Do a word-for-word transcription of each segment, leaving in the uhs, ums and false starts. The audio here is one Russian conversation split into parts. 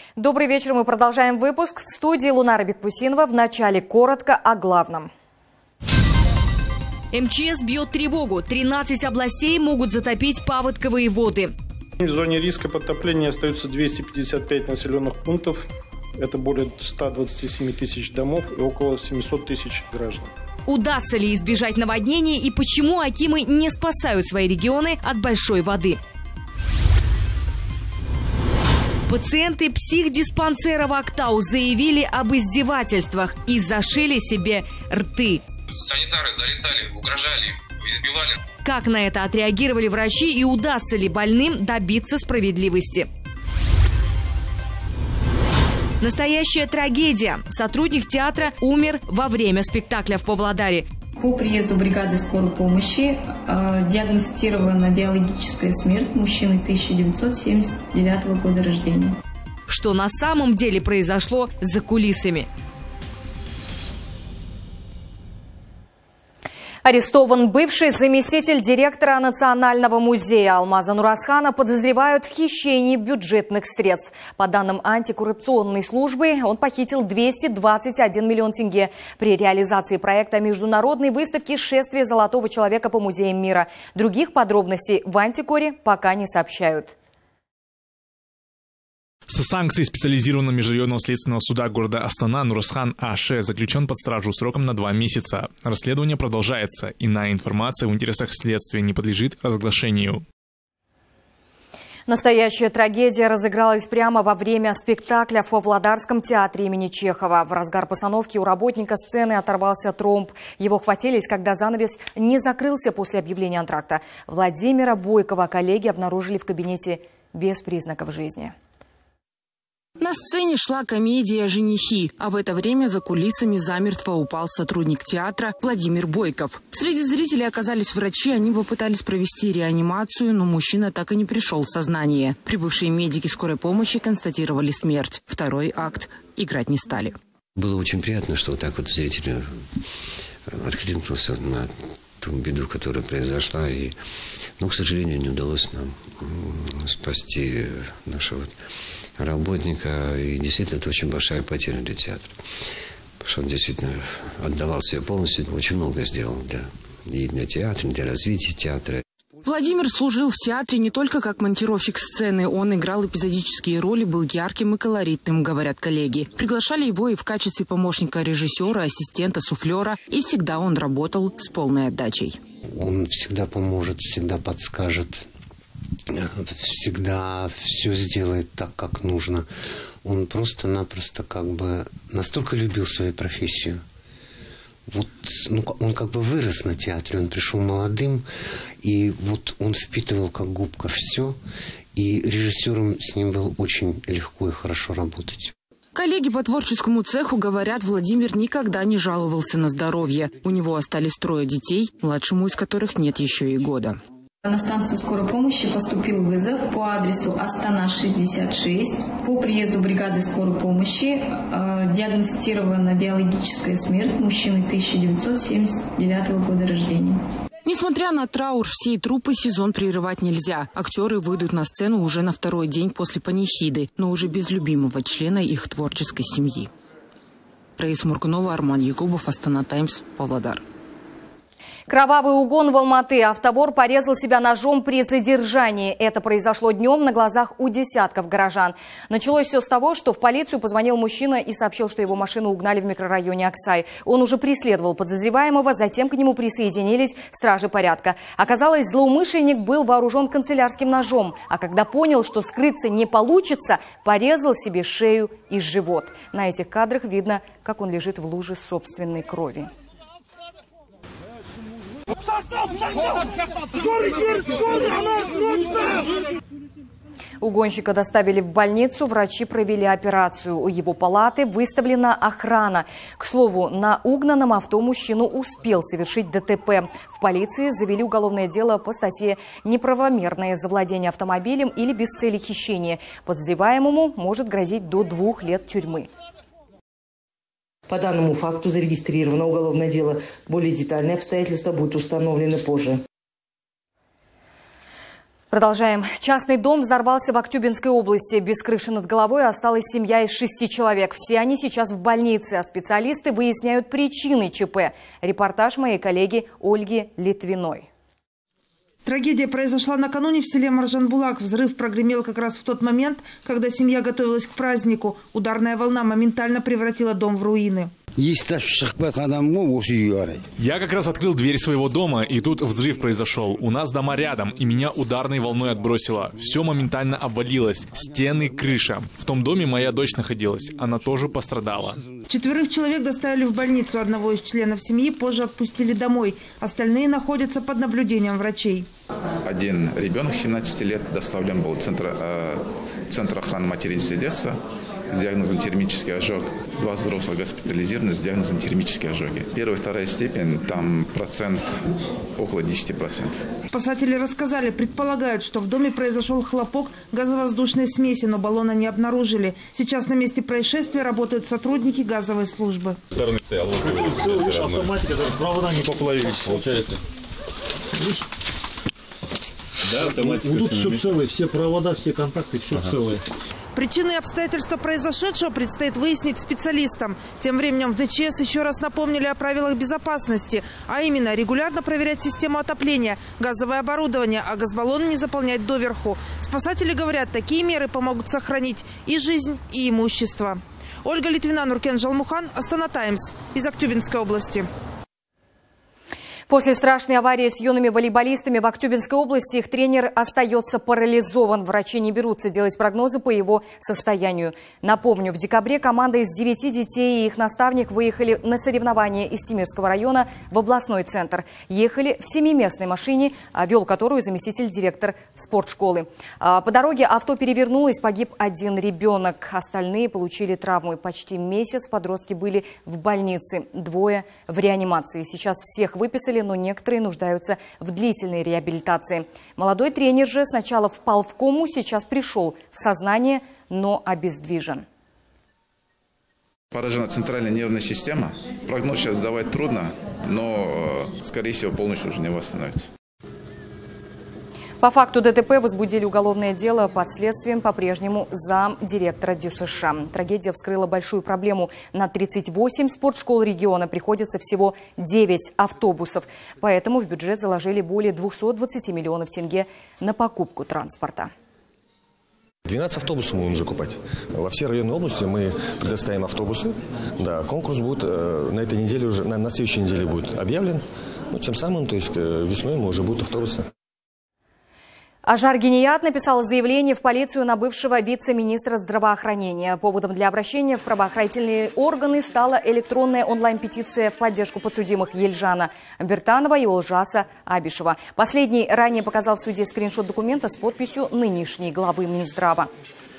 Добрый вечер, мы продолжаем выпуск. В студии Лунара Бекпусинова. В начале коротко о главном. эм че эс бьет тревогу. тринадцать областей могут затопить паводковые воды. В зоне риска подтопления остаются двести пятьдесят пять населенных пунктов. Это более ста двадцати семи тысяч домов и около семисот тысяч граждан. Удастся ли избежать наводнений и почему акимы не спасают свои регионы от большой воды? Пациенты психдиспансера в Актау заявили об издевательствах и зашили себе рты. Санитары залетали, угрожали, избивали. Как на это отреагировали врачи и удастся ли больным добиться справедливости? Настоящая трагедия. Сотрудник театра умер во время спектакля в Павлодаре. По приезду бригады скорой помощи э, диагностирована биологическая смерть мужчины тысяча девятьсот семьдесят девятого года рождения. Что на самом деле произошло за кулисами? Арестован бывший заместитель директора Национального музея Алмаза Нурасхана. Подозревают в хищении бюджетных средств. По данным антикоррупционной службы, он похитил двести двадцать один миллион тенге при реализации проекта международной выставки «Шествие золотого человека по музеям мира». Других подробностей в антикоре пока не сообщают. Со санкцией специализированного межрайонного следственного суда города Астана Нурасхан А.Ш. заключен под стражу сроком на два месяца. Расследование продолжается. Иная информация в интересах следствия не подлежит разглашению. Настоящая трагедия разыгралась прямо во время спектакля в Павлодарском театре имени Чехова. В разгар постановки у работника сцены оторвался тромб. Его хватились, когда занавес не закрылся после объявления антракта. Владимира Бойкова коллеги обнаружили в кабинете без признаков жизни. На сцене шла комедия «Женихи», а в это время за кулисами замертво упал сотрудник театра Владимир Бойков. Среди зрителей оказались врачи, они попытались провести реанимацию, но мужчина так и не пришел в сознание. Прибывшие медики скорой помощи констатировали смерть. Второй акт играть не стали. Было очень приятно, что вот так вот зритель откликнулся на ту беду, которая произошла. И, но, к сожалению, не удалось нам спасти нашего работника, и действительно это очень большая потеря для театра. Потому что он действительно отдавал себя полностью, очень много сделал для, и для театра, для развития театра. Владимир служил в театре не только как монтировщик сцены. Он играл эпизодические роли, был ярким и колоритным, говорят коллеги. Приглашали его и в качестве помощника режиссера, ассистента, суфлера. И всегда он работал с полной отдачей. Он всегда поможет, всегда подскажет. Всегда все сделает так, как нужно. Он просто-напросто как бы настолько любил свою профессию. Вот, ну, он как бы вырос на театре, он пришел молодым, и вот он впитывал как губка все, и режиссером с ним было очень легко и хорошо работать. Коллеги по творческому цеху говорят, Владимир никогда не жаловался на здоровье. У него остались трое детей, младшему из которых нет еще и года. На станцию скорой помощи поступил вызов по адресу Астана шестьдесят шесть. По приезду бригады скорой помощи э, диагностирована биологическая смерть мужчины тысяча девятьсот семьдесят девятого года рождения. Несмотря на траур, всей труппы сезон прерывать нельзя. Актеры выйдут на сцену уже на второй день после панихиды, но уже без любимого члена их творческой семьи. Раиса Муркунова, Арман Якубов, Астана Таймс, Павлодар. Кровавый угон в Алматы. Автовор порезал себя ножом при задержании. Это произошло днем на глазах у десятков горожан. Началось все с того, что в полицию позвонил мужчина и сообщил, что его машину угнали в микрорайоне Аксай. Он уже преследовал подозреваемого, затем к нему присоединились стражи порядка. Оказалось, злоумышленник был вооружен канцелярским ножом, а когда понял, что скрыться не получится, порезал себе шею и живот. На этих кадрах видно, как он лежит в луже собственной крови. Угонщика доставили в больницу, врачи провели операцию. У его палаты выставлена охрана. К слову, на угнанном авто мужчину успел совершить ДТП. В полиции завели уголовное дело по статье «Неправомерное завладение автомобилем или без цели хищения». Подозреваемому может грозить до двух лет тюрьмы. По данному факту зарегистрировано уголовное дело. Более детальные обстоятельства будут установлены позже. Продолжаем. Частный дом взорвался в Актюбинской области. Без крыши над головой осталась семья из шести человек. Все они сейчас в больнице, а специалисты выясняют причины ЧП. Репортаж моей коллеги Ольги Литвиной. Трагедия произошла накануне в селе Маржанбулак. Взрыв прогремел как раз в тот момент, когда семья готовилась к празднику. Ударная волна моментально превратила дом в руины. Я как раз открыл дверь своего дома, и тут взрыв произошел. У нас дома рядом, и меня ударной волной отбросило. Все моментально обвалилось. Стены, крыша. В том доме моя дочь находилась. Она тоже пострадала. Четверых человек доставили в больницу. Одного из членов семьи позже отпустили домой. Остальные находятся под наблюдением врачей. Один ребенок семнадцати лет доставлен был в центр, э, центр охраны материнства и детства с диагнозом термический ожог. Два взрослых госпитализированы с диагнозом термические ожоги. Первая и вторая степень, там процент около десяти процентов. Спасатели рассказали, предполагают, что в доме произошел хлопок газовоздушной смеси, но баллона не обнаружили. Сейчас на месте происшествия работают сотрудники газовой службы. Автоматика, провода не поплавились, получается. Да, автоматика. Тут все целое, все провода, все контакты, все ага. целое. Причины и обстоятельства произошедшего предстоит выяснить специалистам. Тем временем в ДЧС еще раз напомнили о правилах безопасности, а именно регулярно проверять систему отопления, газовое оборудование, а газбаллоны не заполнять доверху. Спасатели говорят, такие меры помогут сохранить и жизнь, и имущество. Ольга Литвина, Нуркен Жалмухан, Астана Таймс из Актюбинской области. После страшной аварии с юными волейболистами в Актюбинской области их тренер остается парализован. Врачи не берутся делать прогнозы по его состоянию. Напомню, в декабре команда из девяти детей и их наставник выехали на соревнования из Тимирского района в областной центр. Ехали в семиместной машине, вел которую заместитель директора спортшколы. По дороге авто перевернулось, погиб один ребенок. Остальные получили травмы. Почти месяц подростки были в больнице, двое в реанимации. Сейчас всех выписали, но некоторые нуждаются в длительной реабилитации. Молодой тренер же сначала впал в кому, сейчас пришел в сознание, но обездвижен. Поражена центральная нервная система. Прогноз сейчас давать трудно, но, скорее всего, полностью уже не восстановится. По факту ДТП возбудили уголовное дело. Под следствием по-прежнему замдиректора ДЮСШ. Трагедия вскрыла большую проблему. На тридцать восемь спортшкол региона приходится всего девять автобусов. Поэтому в бюджет заложили более двухсот двадцати миллионов тенге на покупку транспорта. двенадцать автобусов мы будем закупать. Во все районы области мы предоставим автобусы. Да, конкурс будет на этой неделе уже, на, на следующей неделе будет объявлен. Ну, тем самым, то есть весной мы уже будут автобусы. Ажар Геният написал заявление в полицию на бывшего вице-министра здравоохранения. Поводом для обращения в правоохранительные органы стала электронная онлайн-петиция в поддержку подсудимых Ельжана Бертанова и Олжаса Абишева. Последний ранее показал в суде скриншот документа с подписью нынешней главы Минздрава.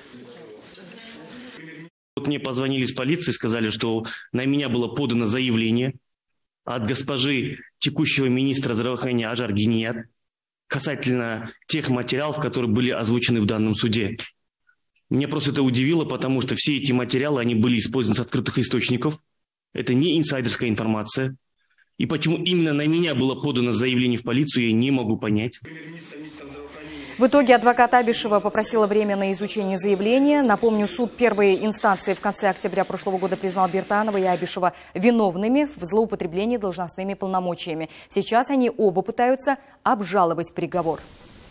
Мне позвонили из полиции, сказали, что на меня было подано заявление от госпожи текущего министра здравоохранения Ажар Геният касательно тех материалов, которые были озвучены в данном суде. Меня просто это удивило, потому что все эти материалы, они были использованы с открытых источников. Это не инсайдерская информация. И почему именно на меня было подано заявление в полицию, я не могу понять. В итоге адвокат Абишева попросила время на изучение заявления. Напомню, суд первой инстанции в конце октября прошлого года признал Бертанова и Абишева виновными в злоупотреблении должностными полномочиями. Сейчас они оба пытаются обжаловать приговор.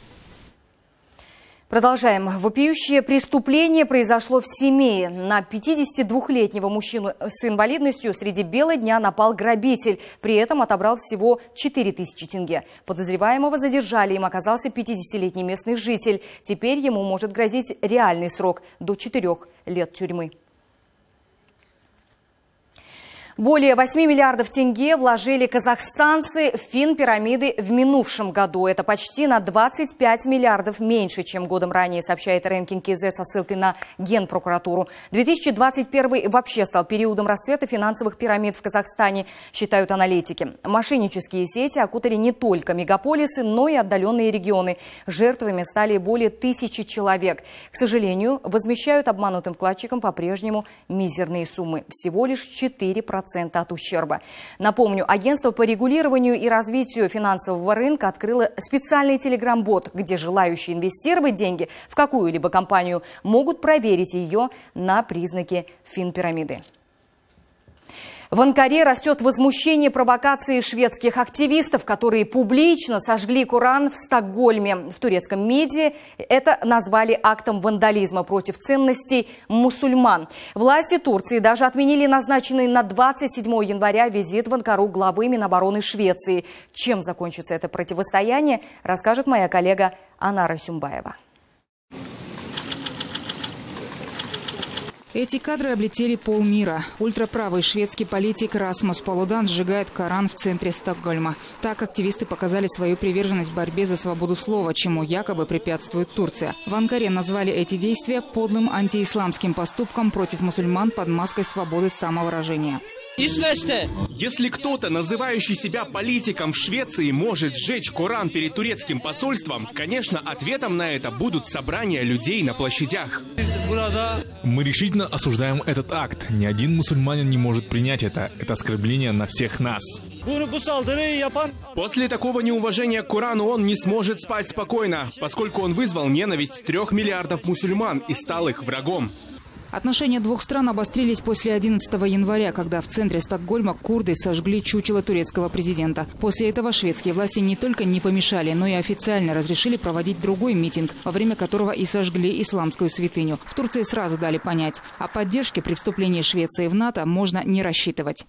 Продолжаем. Вопиющее преступление произошло в Семее. На пятидесятидвухлетнего мужчину с инвалидностью среди бела дня напал грабитель. При этом отобрал всего четыре тысячи тенге. Подозреваемого задержали. Им оказался пятидесятилетний местный житель. Теперь ему может грозить реальный срок до четырех лет тюрьмы. Более восьми миллиардов тенге вложили казахстанцы в финпирамиды в минувшем году. Это почти на двадцать пять миллиардов меньше, чем годом ранее, сообщает рейтинг КЗ со ссылкой на Генпрокуратуру. две тысячи двадцать первый вообще стал периодом расцвета финансовых пирамид в Казахстане, считают аналитики. Мошеннические сети окутали не только мегаполисы, но и отдаленные регионы. Жертвами стали более тысячи человек. К сожалению, возмещают обманутым вкладчикам по-прежнему мизерные суммы. Всего лишь четыре процента процента от ущерба. Напомню, агентство по регулированию и развитию финансового рынка открыло специальный телеграм-бот, где желающие инвестировать деньги в какую-либо компанию могут проверить ее на признаки финпирамиды. В Анкаре растет возмущение провокации шведских активистов, которые публично сожгли Коран в Стокгольме. В турецком медиа это назвали актом вандализма против ценностей мусульман. Власти Турции даже отменили назначенный на двадцать седьмое января визит в Анкару главы Минобороны Швеции. Чем закончится это противостояние, расскажет моя коллега Анара Сюмбаева. Эти кадры облетели полмира. Ультраправый шведский политик Расмус Палудан сжигает Коран в центре Стокгольма. Так активисты показали свою приверженность борьбе за свободу слова, чему якобы препятствует Турция. В Анкаре назвали эти действия подлым антиисламским поступком против мусульман под маской свободы самовыражения. Если кто-то, называющий себя политиком в Швеции, может сжечь Коран перед турецким посольством, конечно, ответом на это будут собрания людей на площадях. Мы решительно осуждаем этот акт. Ни один мусульманин не может принять это. Это оскорбление на всех нас. После такого неуважения к Корану он не сможет спать спокойно, поскольку он вызвал ненависть трех миллиардов мусульман и стал их врагом. Отношения двух стран обострились после одиннадцатого января, когда в центре Стокгольма курды сожгли чучело турецкого президента. После этого шведские власти не только не помешали, но и официально разрешили проводить другой митинг, во время которого и сожгли исламскую святыню. В Турции сразу дали понять, о поддержке при вступлении Швеции в НАТО можно не рассчитывать.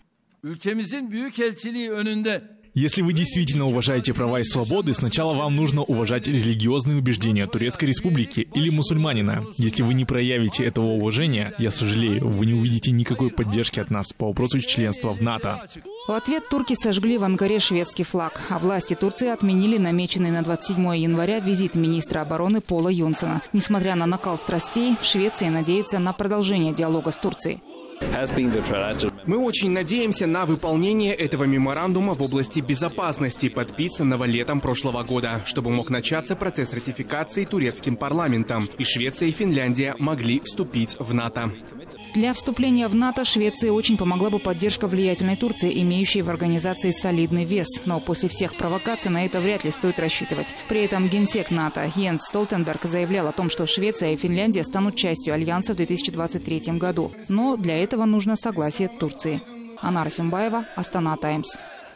Если вы действительно уважаете права и свободы, сначала вам нужно уважать религиозные убеждения Турецкой Республики или мусульманина. Если вы не проявите этого уважения, я сожалею, вы не увидите никакой поддержки от нас по вопросу членства в НАТО. В ответ турки сожгли в Анкаре шведский флаг, а власти Турции отменили намеченный на двадцать седьмое января визит министра обороны Пола Юнсона. Несмотря на накал страстей, в Швеции надеются на продолжение диалога с Турцией. Мы очень надеемся на выполнение этого меморандума в области безопасности, подписанного летом прошлого года, чтобы мог начаться процесс ратификации турецким парламентом, и Швеция и Финляндия могли вступить в НАТО. Для вступления в НАТО Швеции очень помогла бы поддержка влиятельной Турции, имеющей в организации солидный вес. Но после всех провокаций на это вряд ли стоит рассчитывать. При этом генсек НАТО Йенс Столтенберг заявлял о том, что Швеция и Финляндия станут частью Альянса в две тысячи двадцать третьем году. Но для этого нужно согласие Турции. Анара Сюмбаева, Астана Таймс.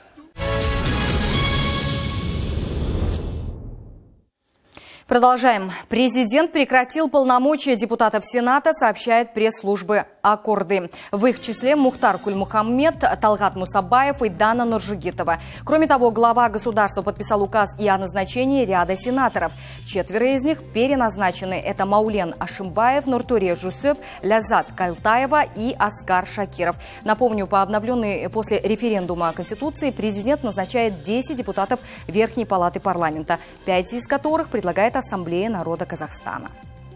Продолжаем. Президент прекратил полномочия депутатов Сената, сообщает пресс-служба Аккорды. В их числе Мухтар Куль-Мухаммед, Талгат Мусабаев и Дана Нуржигитова. Кроме того, глава государства подписал указ и о назначении ряда сенаторов. Четверо из них переназначены. Это Маулен Ашимбаев, Нуртуре Жусеп, Лязат Калтаева и Аскар Шакиров. Напомню, по обновленной после референдума Конституции президент назначает десять депутатов Верхней палаты парламента, пять из которых предлагает Ассамблея народа Казахстана.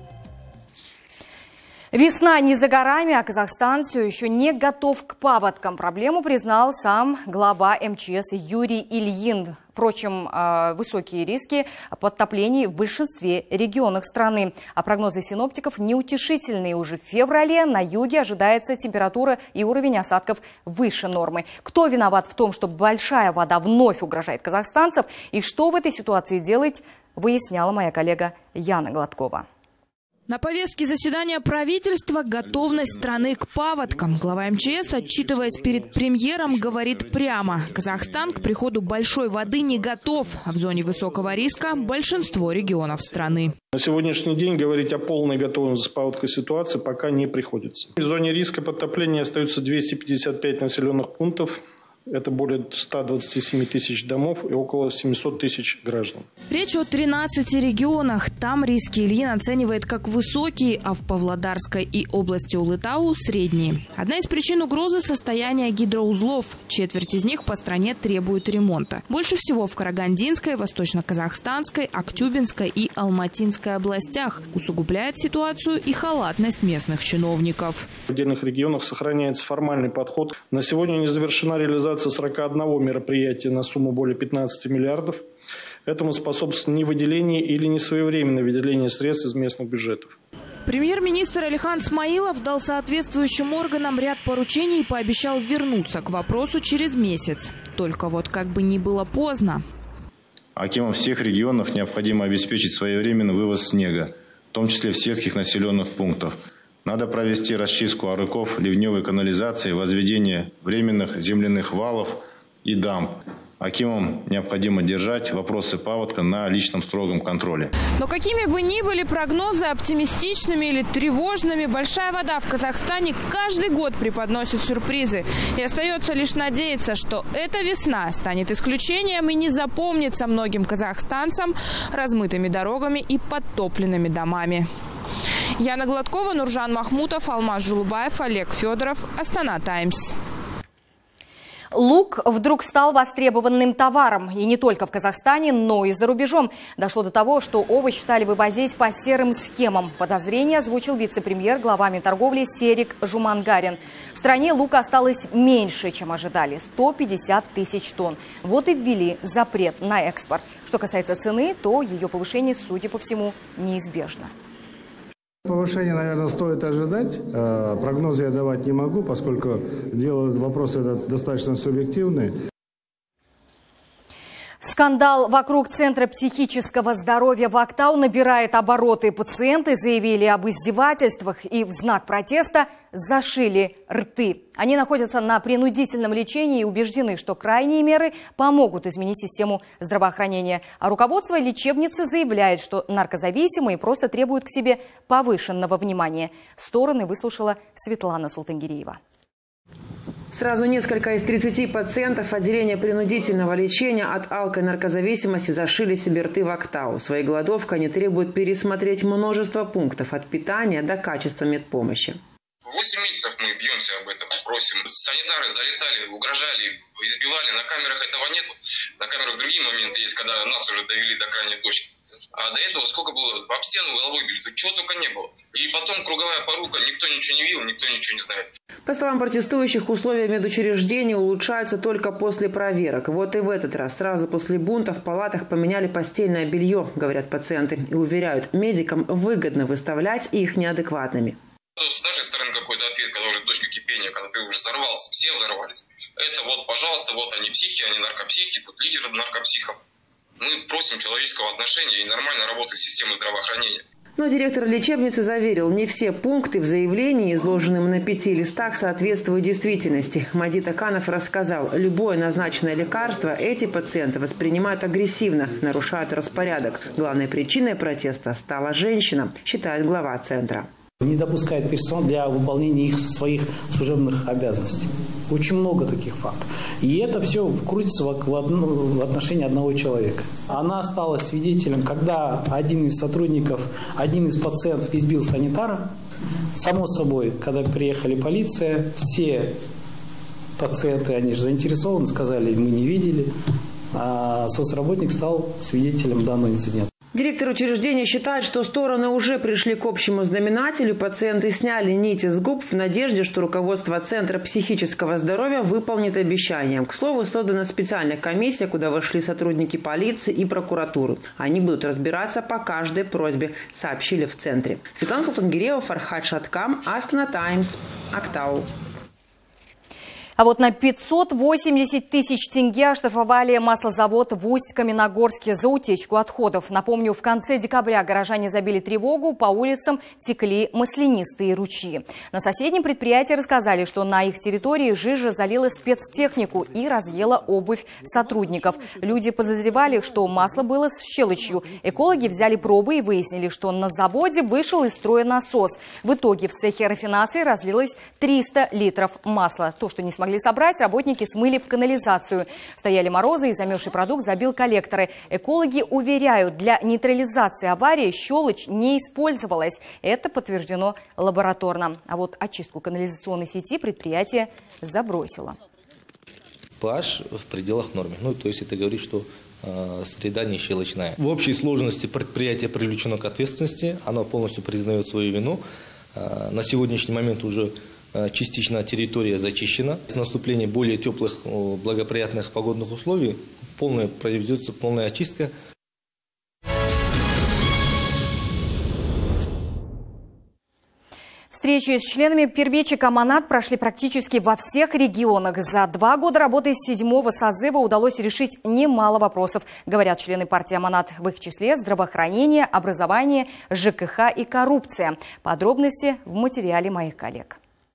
Весна не за горами, а Казахстан все еще не готов к паводкам. Проблему признал сам глава эм че эс Юрий Ильин. Впрочем, высокие риски подтоплений в большинстве регионов страны. А прогнозы синоптиков неутешительные. Уже в феврале на юге ожидается температура и уровень осадков выше нормы. Кто виноват в том, что большая вода вновь угрожает казахстанцев, и что в этой ситуации делать, выясняла моя коллега Яна Гладкова. На повестке заседания правительства готовность страны к паводкам. Глава эм че эс, отчитываясь перед премьером, говорит прямо: Казахстан к приходу большой воды не готов. А в зоне высокого риска большинство регионов страны. На сегодняшний день говорить о полной готовности к паводковой ситуации пока не приходится. В зоне риска подтопления остаются двести пятьдесят пять населенных пунктов. Это более ста двадцати семи тысяч домов и около семисот тысяч граждан. Речь о тринадцати регионах. Там риски Ильин оценивает как высокие, а в Павлодарской и области Улытау – средние. Одна из причин угрозы – состояние гидроузлов. Четверть из них по стране требует ремонта. Больше всего в Карагандинской, Восточно-Казахстанской, Актюбинской и Алматинской областях. Усугубляет ситуацию и халатность местных чиновников. В отдельных регионах сохраняется формальный подход. На сегодня не завершена реализация сорока одного мероприятия на сумму более пятнадцати миллиардов. Этому способствует невыделение или несвоевременное выделение средств из местных бюджетов. Премьер-министр Алихан Смаилов дал соответствующим органам ряд поручений и пообещал вернуться к вопросу через месяц. Только вот как бы ни было поздно. Акимам всех регионов необходимо обеспечить своевременный вывоз снега, в том числе в сельских населенных пунктах. Надо провести расчистку арыков, ливневой канализации, возведение временных земляных валов и дамб. Акимам необходимо держать вопросы паводка на личном строгом контроле. Но какими бы ни были прогнозы оптимистичными или тревожными, большая вода в Казахстане каждый год преподносит сюрпризы. И остается лишь надеяться, что эта весна станет исключением и не запомнится многим казахстанцам размытыми дорогами и подтопленными домами. Яна Гладкова, Нуржан Махмутов, Алмаз Жулубаев, Олег Федоров. Астана Таймс. Лук вдруг стал востребованным товаром. И не только в Казахстане, но и за рубежом. Дошло до того, что овощ стали вывозить по серым схемам. Подозрение озвучил вице-премьер, глава Минторговли Серик Жумангарин. В стране лука осталось меньше, чем ожидали – сто пятьдесят тысяч тонн. Вот и ввели запрет на экспорт. Что касается цены, то ее повышение, судя по всему, неизбежно. Повышение, наверное, стоит ожидать. Прогнозы я давать не могу, поскольку дело, вопрос этот достаточно субъективный. Скандал вокруг Центра психического здоровья в Актау набирает обороты. Пациенты заявили об издевательствах и в знак протеста зашили рты. Они находятся на принудительном лечении и убеждены, что крайние меры помогут изменить систему здравоохранения. А руководство лечебницы заявляет, что наркозависимые просто требуют к себе повышенного внимания. Стороны выслушала Светлана Султангиреева. Сразу несколько из тридцати пациентов отделения принудительного лечения от алко- и наркозависимости зашили себе рты в Актау. Своей голодовкой они требуют пересмотреть множество пунктов от питания до качества медпомощи. Восемь месяцев мы бьемся об этом, просим. Санитары залетали, угрожали, избивали. На камерах этого нету. На камерах другие моменты есть, когда нас уже довели до крайней точки. А до этого сколько было? Об стену головой били. Чего только не было. И потом круговая порука. Никто ничего не видел, никто ничего не знает. По словам протестующих, условия медучреждений улучшаются только после проверок. Вот и в этот раз, сразу после бунта, в палатах поменяли постельное белье, говорят пациенты. И уверяют, медикам выгодно выставлять их неадекватными. С нашей стороны какой-то ответ, когда уже точка кипения, когда ты уже взорвался, все взорвались. Это вот, пожалуйста, вот они психи, они наркопсихи, тут лидер наркопсихов. Мы просим человеческого отношения и нормальной работы системы здравоохранения. Но директор лечебницы заверил, не все пункты в заявлении, изложенном на пяти листах, соответствуют действительности. Мадит Аканов рассказал, любое назначенное лекарство эти пациенты воспринимают агрессивно, нарушают распорядок. Главной причиной протеста стала женщина, считает глава центра. Не допускает персонал для выполнения их своих служебных обязанностей. Очень много таких фактов. И это все крутится в, одно, в отношении одного человека. Она стала свидетелем, когда один из сотрудников, один из пациентов избил санитара. Само собой, когда приехали полиция, все пациенты, они же заинтересованы, сказали, мы не видели. А соцработник стал свидетелем данного инцидента. Директор учреждения считает, что стороны уже пришли к общему знаменателю. Пациенты сняли нити с губ в надежде, что руководство Центра психического здоровья выполнит обещание. К слову, создана специальная комиссия, куда вошли сотрудники полиции и прокуратуры. Они будут разбираться по каждой просьбе, сообщили в Центре. Светлана Султангиреева, Фархад Шаткам, Астана Таймс, Актау. А вот на пятьсот восемьдесят тысяч тенге оштрафовали маслозавод в Усть-Каменогорске за утечку отходов. Напомню, в конце декабря горожане забили тревогу, по улицам текли маслянистые ручьи. На соседнем предприятии рассказали, что на их территории жижа залила спецтехнику и разъела обувь сотрудников. Люди подозревали, что масло было с щелочью. Экологи взяли пробы и выяснили, что на заводе вышел из строя насос. В итоге в цехе рафинации разлилось триста литров масла. То, что не смогли собрать, работники смыли в канализацию. Стояли морозы, и замерзший продукт забил коллекторы. Экологи уверяют, для нейтрализации аварии щелочь не использовалась. Это подтверждено лабораторно. А вот очистку канализационной сети предприятие забросило. pH в пределах нормы. Ну, то есть это говорит, что э, среда не щелочная. В общей сложности предприятие привлечено к ответственности. Оно полностью признает свою вину. Э, на сегодняшний момент уже частично территория зачищена. С наступлением более теплых, благоприятных погодных условий полная, произведется полная очистка. Встречи с членами первичек Аманат прошли практически во всех регионах. За два года работы седьмого созыва удалось решить немало вопросов, говорят члены партии Аманат. В их числе здравоохранение, образование, ЖКХ и коррупция. Подробности в материале моих коллег.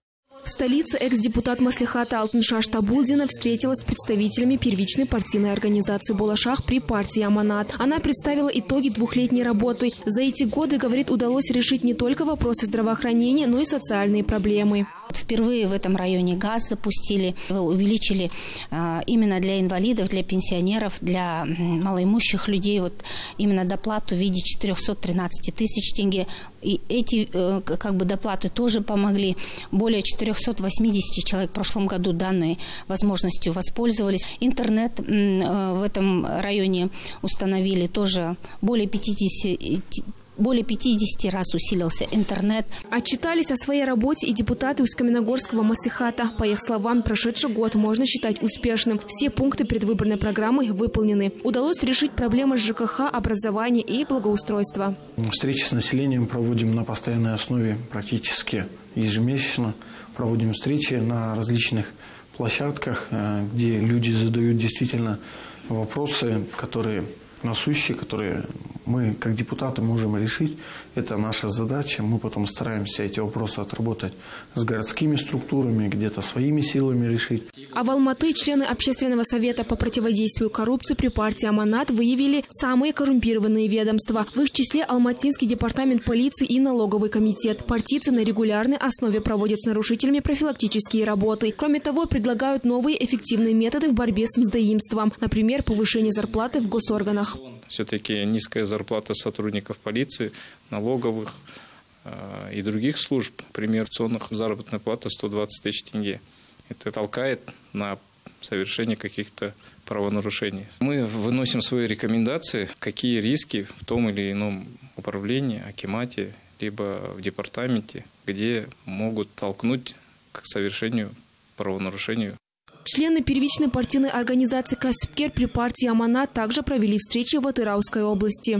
В столице экс-депутат Маслихата Алтыншаш Табулдина встретилась с представителями первичной партийной организации «Болашах» при партии Аманат. Она представила итоги двухлетней работы. За эти годы, говорит, удалось решить не только вопросы здравоохранения, но и социальные проблемы. Впервые в этом районе газ запустили, увеличили э, именно для инвалидов, для пенсионеров, для малоимущих людей вот именно доплату в виде четырёхсот тринадцати тысяч тенге. И эти э, как бы доплаты тоже помогли. Более четырёхсот восьмидесяти человек в прошлом году данной возможностью воспользовались. Интернет э, в этом районе установили тоже более пятидесяти. Более пятидесяти раз усилился интернет. Отчитались о своей работе и депутаты Усть-Каменогорского Маслихата. По их словам, прошедший год можно считать успешным. Все пункты предвыборной программы выполнены. Удалось решить проблемы ЖКХ, образования и благоустройства. Встречи с населением проводим на постоянной основе практически ежемесячно. Проводим встречи на различных площадках, где люди задают действительно вопросы, которые насущие, которые мы, как депутаты, можем решить. Это наша задача. Мы потом стараемся эти вопросы отработать с городскими структурами, где-то своими силами решить. А в Алматы члены Общественного совета по противодействию коррупции при партии Аманат выявили самые коррумпированные ведомства. В их числе Алматинский департамент полиции и налоговый комитет. Партийцы на регулярной основе проводят с нарушителями профилактические работы. Кроме того, предлагают новые эффективные методы в борьбе с мздоимством. Например, повышение зарплаты в госорганах. Все-таки низкая зарплата сотрудников полиции, налоговых э, и других служб, например, акционных заработная плата сто двадцать тысяч тенге. Это толкает на совершение каких-то правонарушений. Мы выносим свои рекомендации, какие риски в том или ином управлении, акимате, либо в департаменте, где могут толкнуть к совершению правонарушения. Члены первичной партийной организации «Каспкер» при партии Аманат также провели встречи в Атырауской области.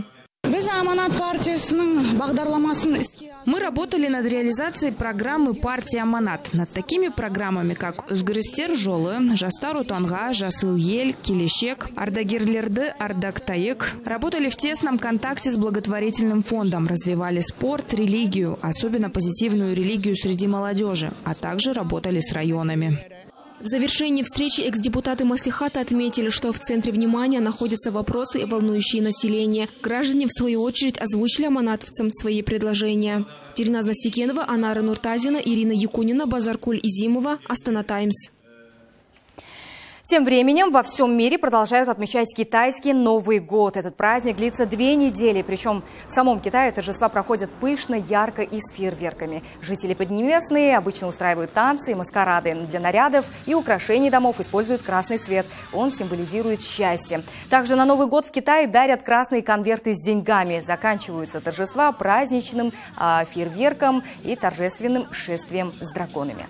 Мы работали над реализацией программы партии Аманат. Над такими программами, как «Үзгірістер жолы», «Жастар Танга», «Жасыл Ель», «Келешек», «Ардагерлерді», «Ардактайык». Работали в тесном контакте с благотворительным фондом, развивали спорт, религию, особенно позитивную религию среди молодежи, а также работали с районами. В завершении встречи экс-депутаты Маслихата отметили, что в центре внимания находятся вопросы, волнующие население. Граждане, в свою очередь, озвучили аманатовцам свои предложения. Тирназ Насикенова, Анара Нуртазина, Ирина Якунина, Базаркуль Изимова, Астана Таймс. Тем временем во всем мире продолжают отмечать китайский Новый год. Этот праздник длится две недели, причем в самом Китае торжества проходят пышно, ярко и с фейерверками. Жители Поднебесной обычно устраивают танцы и маскарады. Для нарядов и украшений домов используют красный цвет. Он символизирует счастье. Также на Новый год в Китае дарят красные конверты с деньгами. Заканчиваются торжества праздничным э, фейерверком и торжественным шествием с драконами.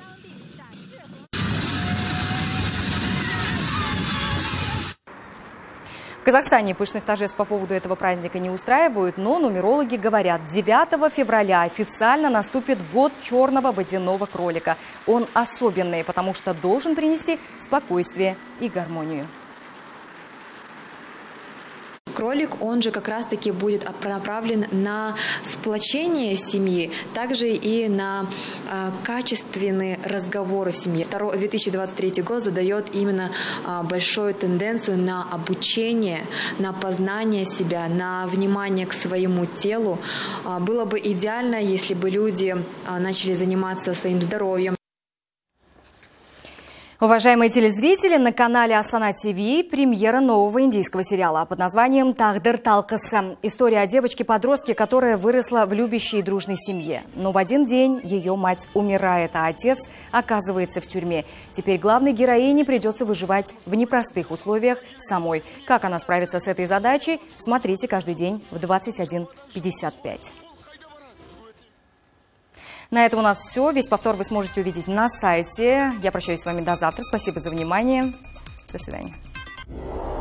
В Казахстане пышных торжеств по поводу этого праздника не устраивают, но нумерологи говорят, девятого февраля официально наступит год черного водяного кролика. Он особенный, потому что должен принести спокойствие и гармонию. Кролик, он же как раз-таки будет направлен на сплочение семьи, также и на э, качественные разговоры в семье. две тысячи двадцать третий год задает именно э, большую тенденцию на обучение, на познание себя, на внимание к своему телу. Э, было бы идеально, если бы люди э, начали заниматься своим здоровьем. Уважаемые телезрители, на канале Астана ТВ премьера нового индийского сериала под названием «Тагдыр Талкысы». История о девочке-подростке, которая выросла в любящей и дружной семье. Но в один день ее мать умирает, а отец оказывается в тюрьме. Теперь главной героине придется выживать в непростых условиях самой. Как она справится с этой задачей, смотрите каждый день в двадцать один пятьдесят пять. На этом у нас все. Весь повтор вы сможете увидеть на сайте. Я прощаюсь с вами до завтра. Спасибо за внимание. До свидания.